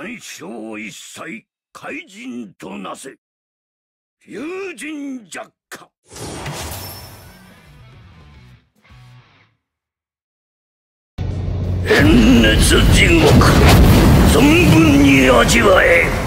万象一切怪人となせ。竜神弱下。炎熱地獄存分に味わえ。